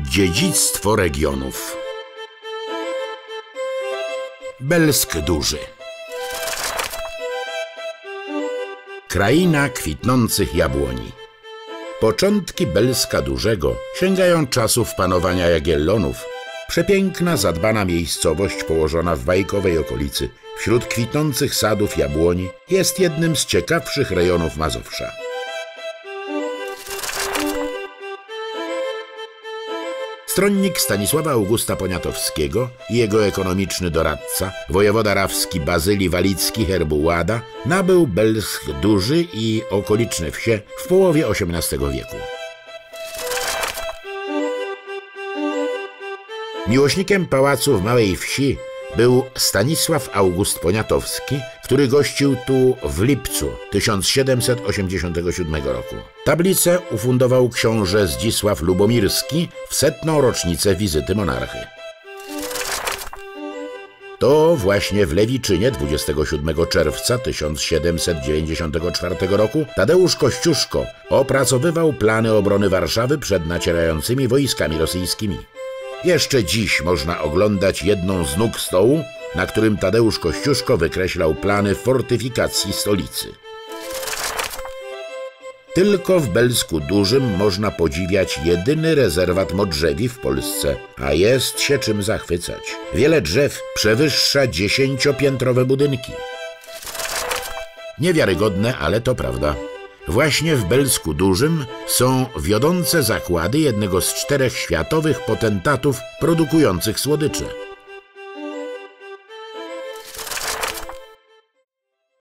Dziedzictwo regionów. Belsk Duży. Kraina kwitnących jabłoni. Początki Belska Dużego sięgają czasów panowania Jagiellonów. Przepiękna, zadbana miejscowość położona w bajkowej okolicy, wśród kwitnących sadów jabłoni, jest jednym z ciekawszych rejonów Mazowsza. Stronnik Stanisława Augusta Poniatowskiego i jego ekonomiczny doradca, wojewoda rawski Bazyli Walicki Herbułada, nabył Belsk Duży i okoliczne wsie w połowie XVIII wieku. Miłośnikiem pałacu w Małej Wsi był Stanisław August Poniatowski, który gościł tu w lipcu 1787 roku. Tablicę ufundował książę Zdzisław Lubomirski w 100. rocznicę wizyty monarchy. To właśnie w Lewiczynie 27 czerwca 1794 roku Tadeusz Kościuszko opracowywał plany obrony Warszawy przed nacierającymi wojskami rosyjskimi. Jeszcze dziś można oglądać jedną z nóg stołu, na którym Tadeusz Kościuszko wykreślał plany fortyfikacji stolicy. Tylko w Belsku Dużym można podziwiać jedyny rezerwat modrzewi w Polsce, a jest się czym zachwycać. Wiele drzew przewyższa 10-piętrowe budynki. Niewiarygodne, ale to prawda. Właśnie w Belsku Dużym są wiodące zakłady jednego z 4 światowych potentatów produkujących słodycze.